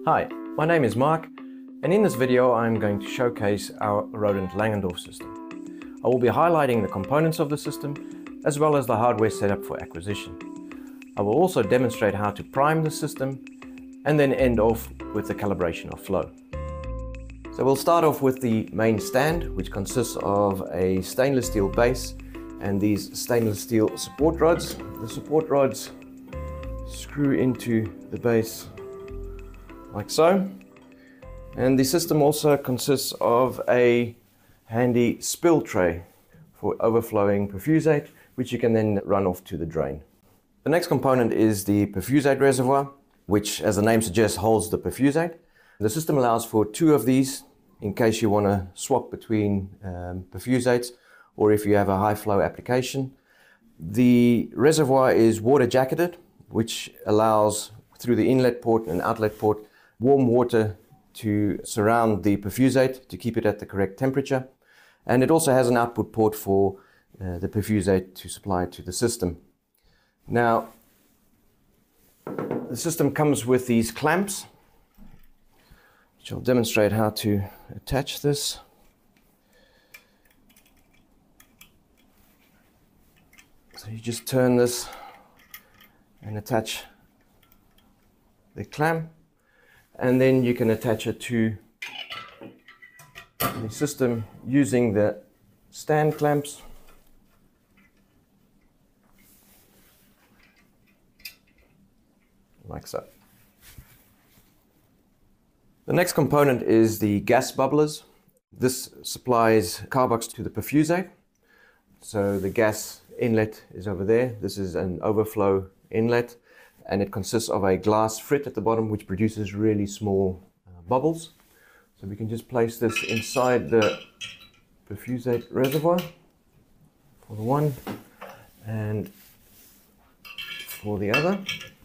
Hi, my name is Mark, and in this video I'm going to showcase our Rodent Langendorff system. I will be highlighting the components of the system as well as the hardware setup for acquisition. I will also demonstrate how to prime the system and then end off with the calibration of flow. So we'll start off with the main stand, which consists of a stainless steel base and these stainless steel support rods. The support rods screw into the base like so. And the system also consists of a handy spill tray for overflowing perfusate, which you can then run off to the drain. The next component is the perfusate reservoir, which, as the name suggests, holds the perfusate. The system allows for two of these in case you want to swap between perfusates or if you have a high flow application. The reservoir is water jacketed, which allows through the inlet port and outlet port warm water to surround the perfusate to keep it at the correct temperature. And it also has an output port for the perfusate to supply to the system. Now, the system comes with these clamps, which I'll demonstrate how to attach this. So you just turn this and attach the clamp, and then you can attach it to the system using the stand clamps. Like so. The next component is the gas bubblers. This supplies carbox to the perfusate. So the gas inlet is over there. This is an overflow inlet, and it consists of a glass frit at the bottom which produces really small bubbles. So we can just place this inside the perfusate reservoir for the one and for the other.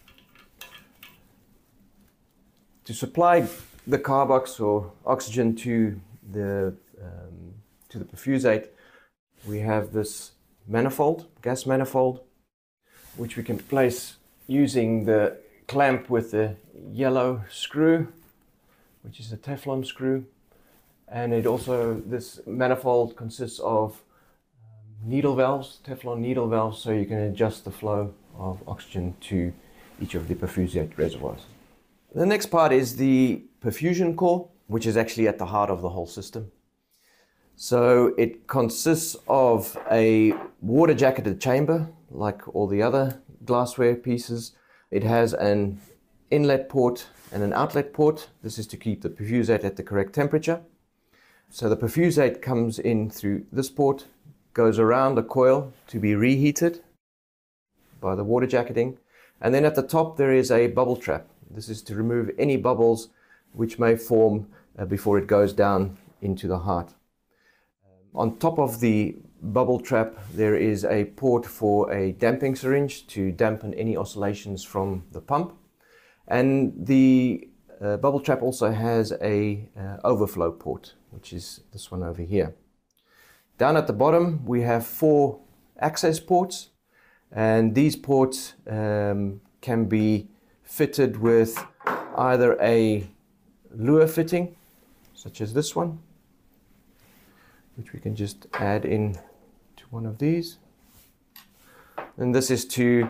To supply the carbox or oxygen to the perfusate, we have this manifold, gas manifold, which we can place using the clamp with the yellow screw, which is a Teflon screw. And it also, this manifold consists of needle valves, Teflon needle valves, so you can adjust the flow of oxygen to each of the perfusate reservoirs. The next part is the perfusion core, which is actually at the heart of the whole system. So it consists of a water jacketed chamber, like all the other glassware pieces. It has an inlet port and an outlet port. This is to keep the perfusate at the correct temperature. So the perfusate comes in through this port, goes around the coil to be reheated by the water jacketing. And then at the top there is a bubble trap. This is to remove any bubbles which may form before it goes down into the heart. On top of the bubble trap there is a port for a damping syringe to dampen any oscillations from the pump. And the bubble trap also has a overflow port, which is this one over here. Down at the bottom we have 4 access ports, and these ports can be fitted with either a lure fitting, such as this one, which we can just add in to one of these. And this is to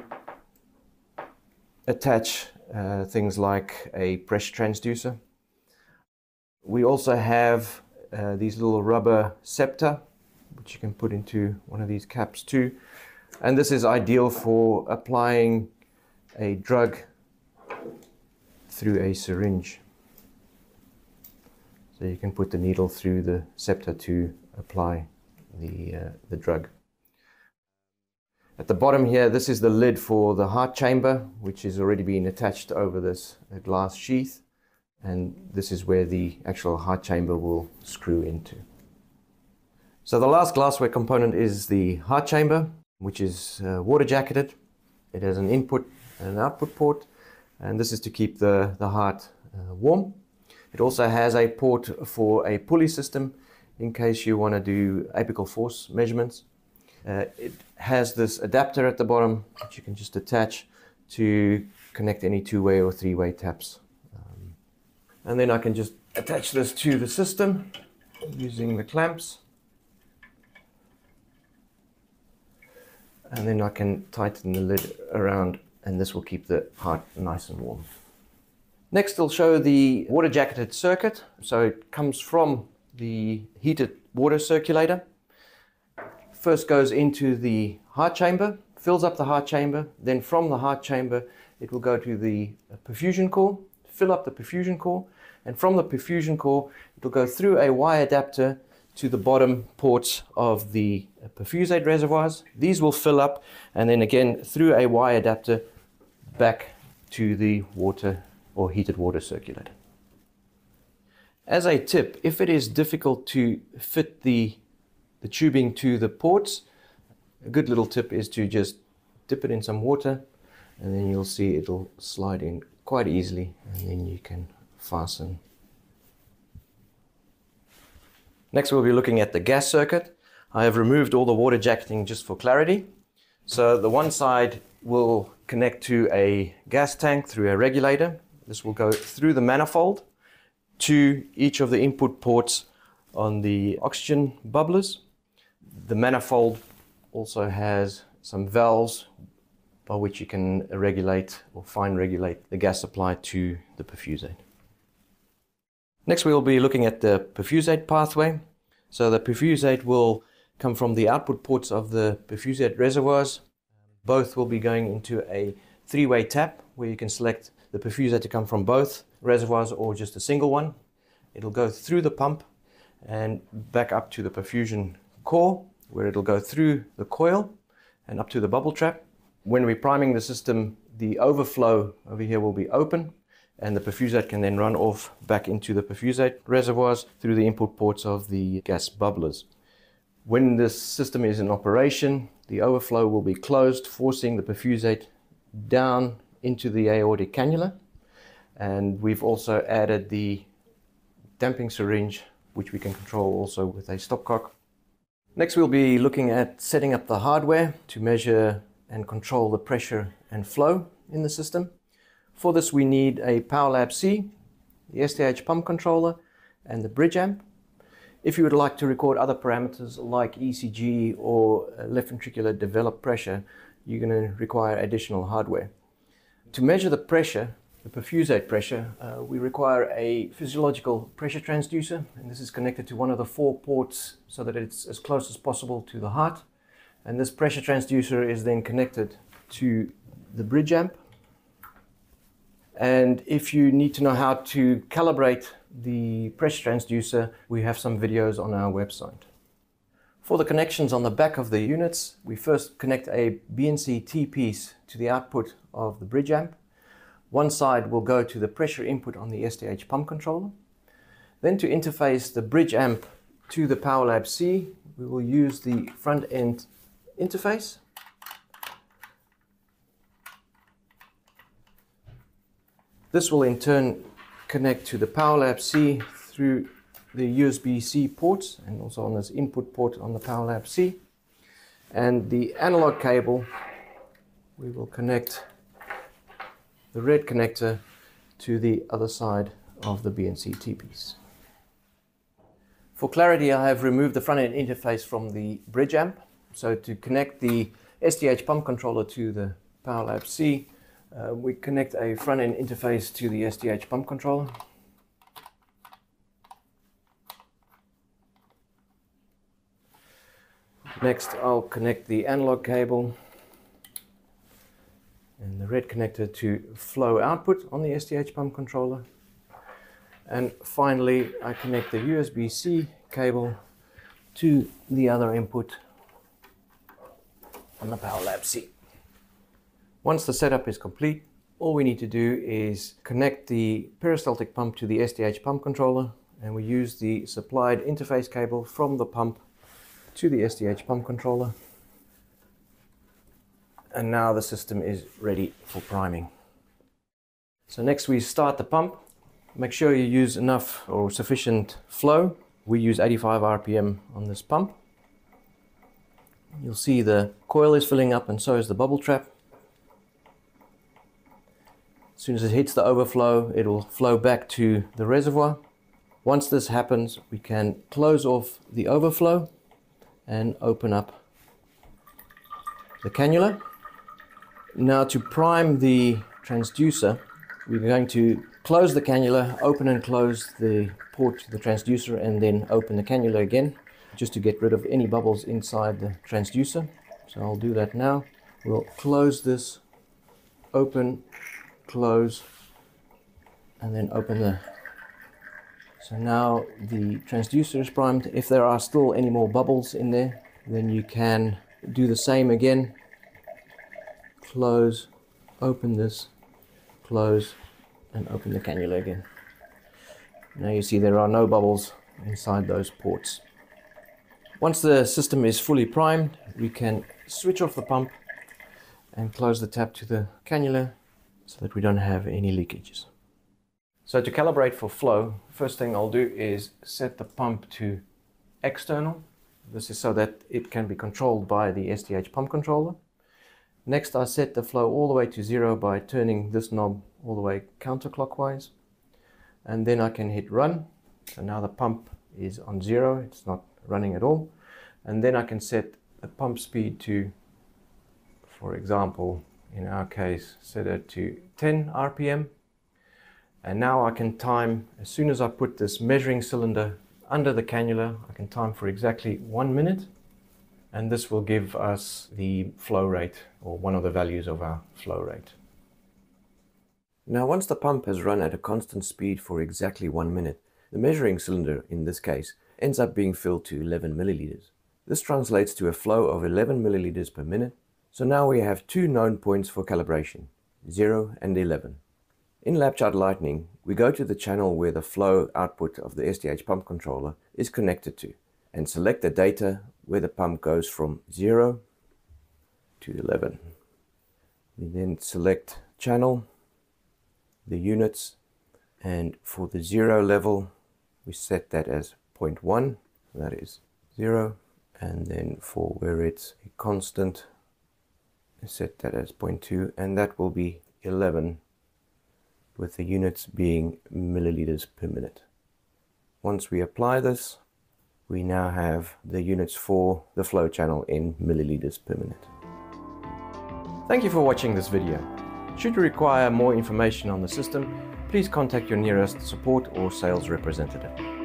attach things like a pressure transducer. We also have these little rubber septa, which you can put into one of these caps too. And this is ideal for applying a drug through a syringe. So you can put the needle through the septa to apply the drug. At the bottom here, this is the lid for the heart chamber, which is already been attached over this glass sheath. And this is where the actual heart chamber will screw into. So the last glassware component is the heart chamber, which is water jacketed. It has an input and an output port, and this is to keep the heart warm. It also has a port for a pulley system in case you want to do apical force measurements. It has this adapter at the bottom which you can just attach to connect any two-way or three-way taps And then I can just attach this to the system using the clamps. And then I can tighten the lid around, and this will keep the heart nice and warm. Next, I'll show the water jacketed circuit. So it comes from the heated water circulator. First goes into the heart chamber, fills up the heart chamber. Then from the heart chamber, it will go to the perfusion core, fill up the perfusion core. And from the perfusion core, it will go through a wire adapter to the bottom ports of the perfusate reservoirs. These will fill up, and then again through a wire adapter back to the water or heated water circulator. As a tip, if it is difficult to fit the tubing to the ports, a good little tip is to just dip it in some water, and then you'll see it'll slide in quite easily, and then you can fasten. Next, we'll be looking at the gas circuit. I have removed all the water jacketing just for clarity. So the one side will connect to a gas tank through a regulator. This will go through the manifold to each of the input ports on the oxygen bubblers. The manifold also has some valves by which you can regulate or fine regulate the gas supply to the perfusate. Next, we will be looking at the perfusate pathway. So the perfusate will come from the output ports of the perfusate reservoirs. Both will be going into a three-way tap where you can select the perfusate to come from both reservoirs or just a single one. It'll go through the pump and back up to the perfusion core, where it'll go through the coil and up to the bubble trap. When we're priming the system, the overflow over here will be open, and the perfusate can then run off back into the perfusate reservoirs through the input ports of the gas bubblers. When this system is in operation, the overflow will be closed, forcing the perfusate down into the aortic cannula. And we've also added the damping syringe, which we can control also with a stopcock. Next, we'll be looking at setting up the hardware to measure and control the pressure and flow in the system. For this, we need a PowerLab-C, the STH pump controller, and the bridge amp. If you would like to record other parameters like ECG or left ventricular developed pressure, you're going to require additional hardware. To measure the pressure, the perfusate pressure, we require a physiological pressure transducer, and this is connected to one of the 4 ports so that it's as close as possible to the heart. And this pressure transducer is then connected to the bridge amp. And if you need to know how to calibrate the pressure transducer, we have some videos on our website. For the connections on the back of the units, we first connect a BNC T-piece to the output of the bridge amp. One side will go to the pressure input on the STH pump controller. Then to interface the bridge amp to the PowerLab-C, we will use the front end interface. This will in turn connect to the PowerLab-C through the USB-C ports and also on this input port on the PowerLab-C. And the analog cable, we will connect the red connector to the other side of the BNC T-piece. For clarity, I have removed the front-end interface from the bridge amp. So to connect the STH pump controller to the PowerLab-C, we connect a front-end interface to the STH pump controller. Next, I'll connect the analog cable and the red connector to flow output on the STH pump controller. And finally, I connect the USB-C cable to the other input on the PowerLab-C. Once the setup is complete, all we need to do is connect the peristaltic pump to the STH pump controller, and we use the supplied interface cable from the pump to the STH pump controller. And now the system is ready for priming. So next we start the pump. Make sure you use enough or sufficient flow. We use 85 RPM on this pump. You'll see the coil is filling up and so is the bubble trap. As soon as it hits the overflow, it will flow back to the reservoir. Once this happens, we can close off the overflow and open up the cannula. Now, to prime the transducer, we're going to close the cannula, open and close the port to the transducer, and then open the cannula again, just to get rid of any bubbles inside the transducer. So I'll do that now. We'll close this, open, close, and then open the... So now the transducer is primed. If there are still any more bubbles in there, then you can do the same again. Close, open this, close, and open the cannula again. Now you see there are no bubbles inside those ports. Once the system is fully primed, we can switch off the pump and close the tap to the cannula so that we don't have any leakages. So to calibrate for flow, first thing I'll do is set the pump to external. This is so that it can be controlled by the STH pump controller. Next, I set the flow all the way to 0 by turning this knob all the way counterclockwise. And then I can hit run. So now the pump is on 0, it's not running at all. And then I can set the pump speed to, for example, in our case, set it to 10 RPM. And now I can time, as soon as I put this measuring cylinder under the cannula, I can time for exactly 1 minute. And this will give us the flow rate, or one of the values of our flow rate. Now, once the pump has run at a constant speed for exactly 1 minute, the measuring cylinder, in this case, ends up being filled to 11 milliliters. This translates to a flow of 11 milliliters per minute. So now we have two known points for calibration, 0 and 11. In LabChart Lightning, we go to the channel where the flow output of the STH pump controller is connected to, and select the data where the pump goes from 0 to 11. We then select channel, the units, and for the 0 level, we set that as 0.1, that is 0, and then for where it's a constant, set that as 0.2, and that will be 11, with the units being milliliters per minute. Once we apply this, we now have the units for the flow channel in milliliters per minute. Thank you for watching this video. Should you require more information on the system, please contact your nearest support or sales representative.